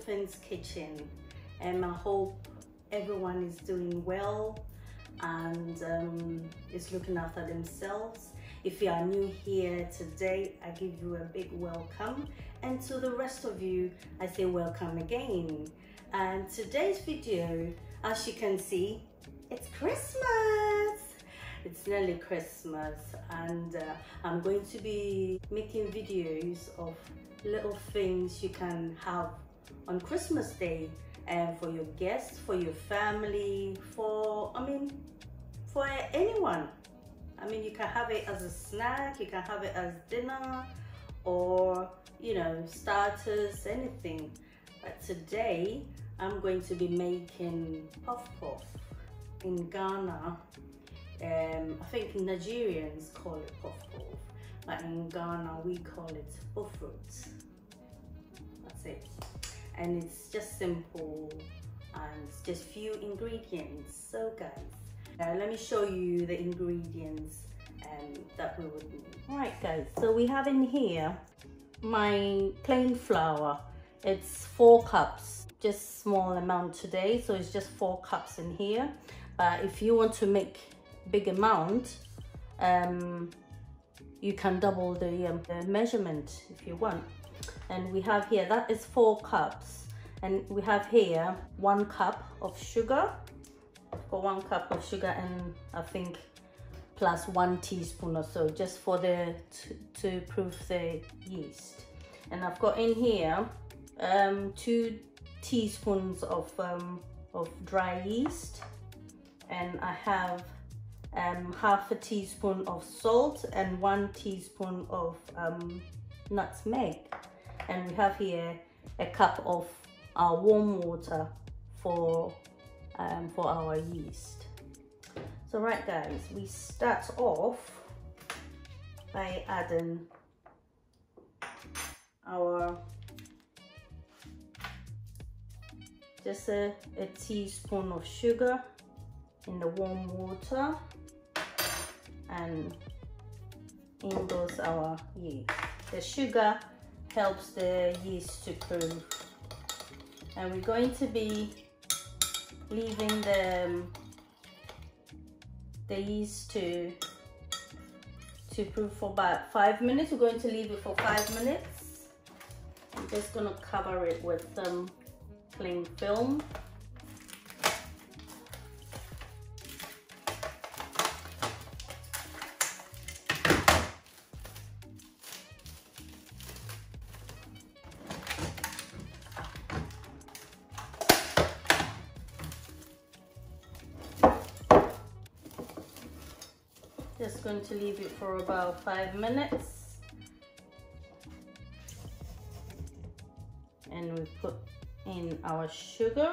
Orphan's Kitchen, and I hope everyone is doing well and is looking after themselves. If you are new here today, I give you a big welcome, and to the rest of you I say welcome again. And today's video, as you can see, it's Christmas. It's nearly Christmas, and I'm going to be making videos of little things you can have on Christmas Day, and for your guests, for your family, for anyone. You can have it as a snack, you can have it as dinner, or starters, anything. But today I'm going to be making puff puff. In Ghana, I think Nigerians call it puff puff, but in Ghana we call it bofrot. That's it. And it's just simple, and it's just few ingredients. So guys, let me show you the ingredients that we would need. Alright guys, so we have in here my plain flour. It's 4 cups, just small amount today, so it's just 4 cups in here. But if you want to make big amount, you can double the measurement if you want. And we have here, that is 4 cups, and we have here 1 cup of sugar. I've got 1 cup of sugar, and I think plus 1 teaspoon or so, just for the to proof the yeast. And I've got in here 2 teaspoons of dry yeast, and I have half a teaspoon of salt and 1 teaspoon of nutmeg. And we have here a cup of our warm water for our yeast. So right guys, we start off by adding our just a teaspoon of sugar in the warm water, and in goes our yeast. The sugar helps the yeast to proof, and we're going to be leaving the yeast to proof for about 5 minutes. We're going to leave it for 5 minutes. I'm just going to cover it with some cling film. Just going to leave it for about 5 minutes, and we put in our sugar,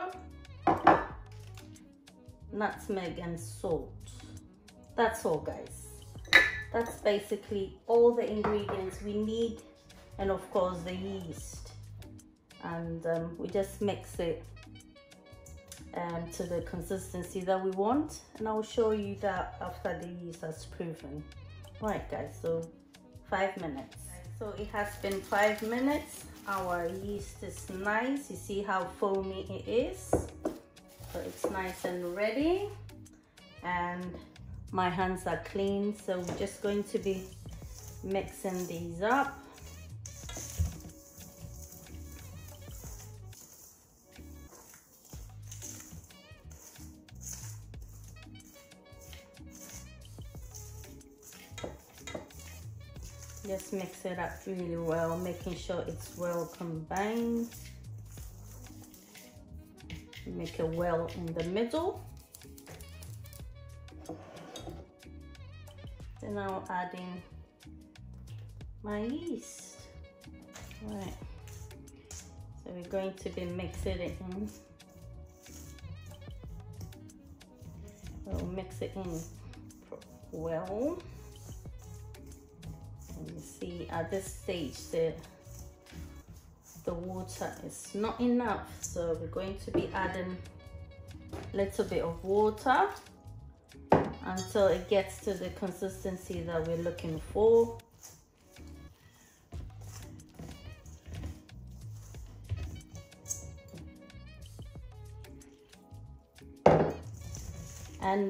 nutmeg and salt. That's all guys. That's basically all the ingredients we need, and of course the yeast. And we just mix it to the consistency that we want, and I'll show you that after the yeast has proven. Right guys, so 5 minutes. So it has been 5 minutes. Our yeast is nice. You see how foamy it is, so it's nice and ready, and my hands are clean, so we're just going to be mixing these up. Just mix it up really well, making sure it's well combined. Make a well in the middle. Then I'll add in my yeast. Right. So we're going to be mixing it in. We'll mix it in well. You see at this stage the water is not enough, so we're going to be adding a little bit of water until it gets to the consistency that we're looking for. And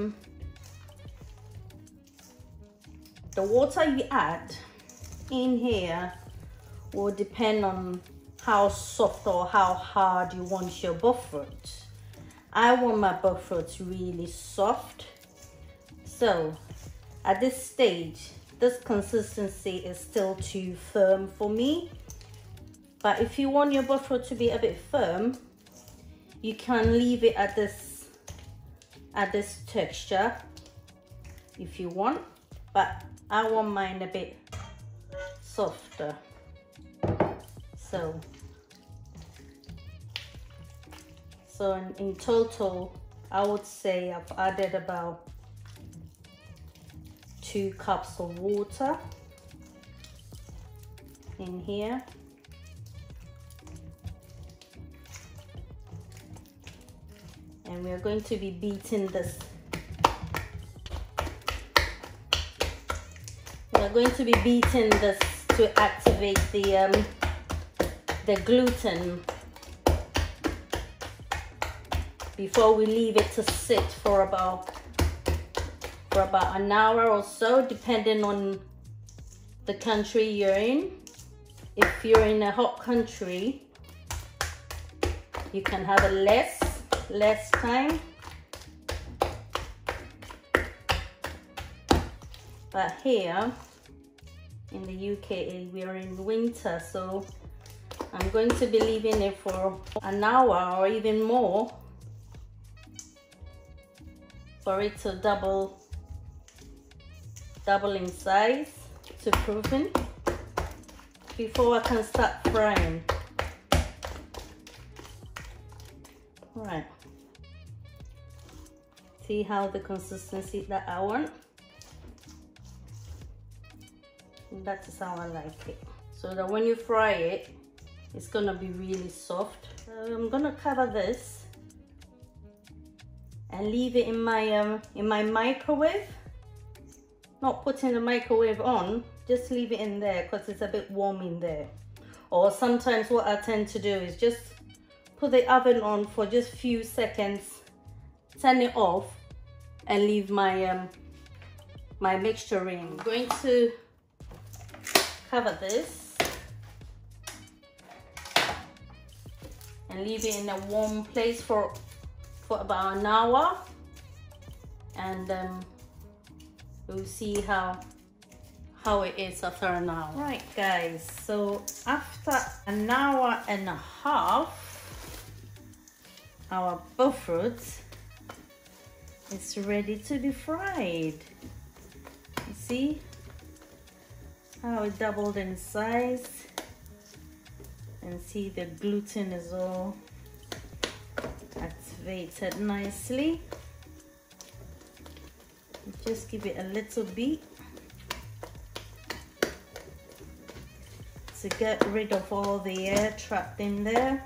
the water you add in here will depend on how soft or how hard you want your bofrot. I want my bofrot really soft. So at this stage, this consistency is still too firm for me. But if you want your bofrot to be a bit firm, you can leave it at this texture if you want. But I want mine a bit softer. So in total, I would say I've added about 2 cups of water in here. And we're going to be beating this. We're going to be beating this to activate the gluten before we leave it to sit for about an hour or so, depending on the country you're in. If you're in a hot country, you can have a less time. But here in the UK, we're in winter, so I'm going to be leaving it for an hour or even more for it to double in size to proven before I can start frying. Right, see how the consistency that I want? That is how I like it, so that when you fry it, it's gonna be really soft. So I'm gonna cover this and leave it in my microwave. Not putting the microwave on, just leave it in there because it's a bit warm in there. Or sometimes what I tend to do is just put the oven on for just a few seconds, turn it off, and leave my my mixture in. I'm going to cover this and leave it in a warm place for about an hour, and we'll see how it is after an hour. Right guys, so after an hour and a half, our bofrot is ready to be fried. You see how it doubled in size, and see the gluten is all activated nicely. Just give it a little beat to get rid of all the air trapped in there.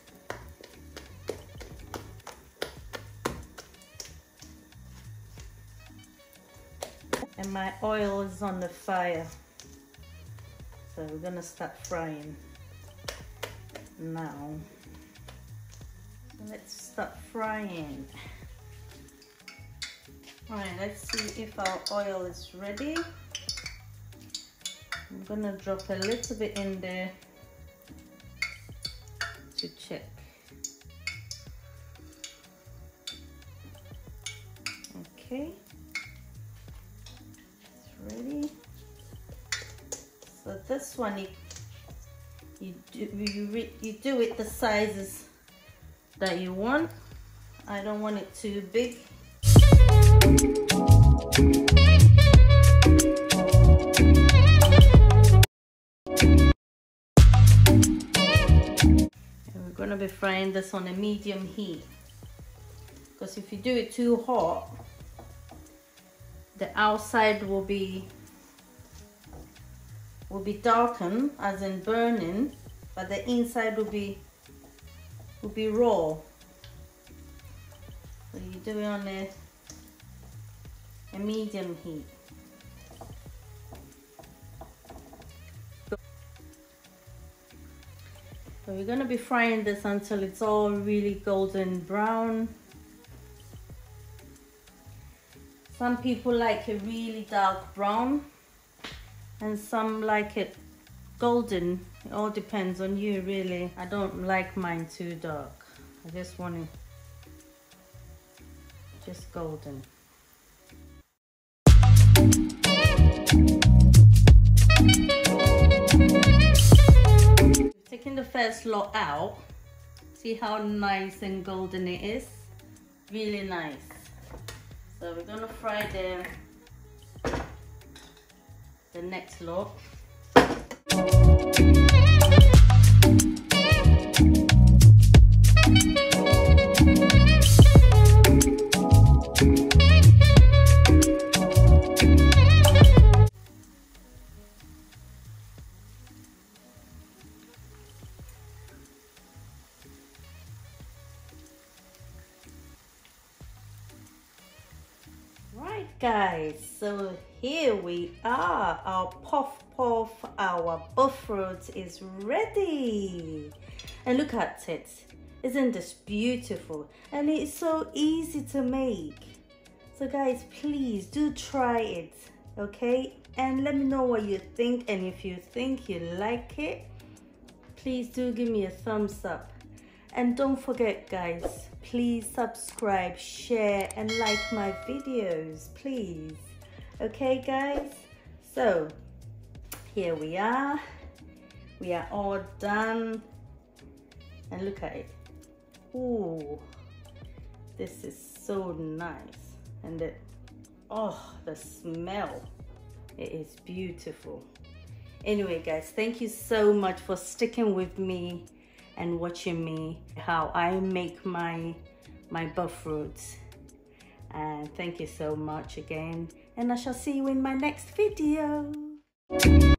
And my oil is on the fire, so we're gonna start frying now. Let's start frying. All right, let's see if our oil is ready. I'm gonna drop a little bit in there to check. Okay, it's ready. So this one, you do it the sizes that you want. I don't want it too big. And we're gonna be frying this on a medium heat, because if you do it too hot, the outside will be darkened, as in burning, but the inside will be raw. So you do it on a medium heat. So we're going to be frying this until it's all really golden brown. Some people like it really dark brown and some like it golden. It all depends on you really. I don't like mine too dark. I just want it just golden. Taking the first lot out. See how nice and golden it is? Really nice. So we're gonna fry the next lot. Right guys, so here we are, our puff, our bofrot is ready. And look at it, isn't this beautiful? And it's so easy to make. So guys, please do try it, okay? And let me know what you think, and if you think you like it, please do give me a thumbs up. And don't forget guys, please subscribe, share and like my videos, please. Okay guys, so here we are all done, and look at it. Ooh, this is so nice, and the smell, it is beautiful. Anyway guys, thank you so much for sticking with me and watching me how I make my bofrot. And thank you so much again, and I shall see you in my next video.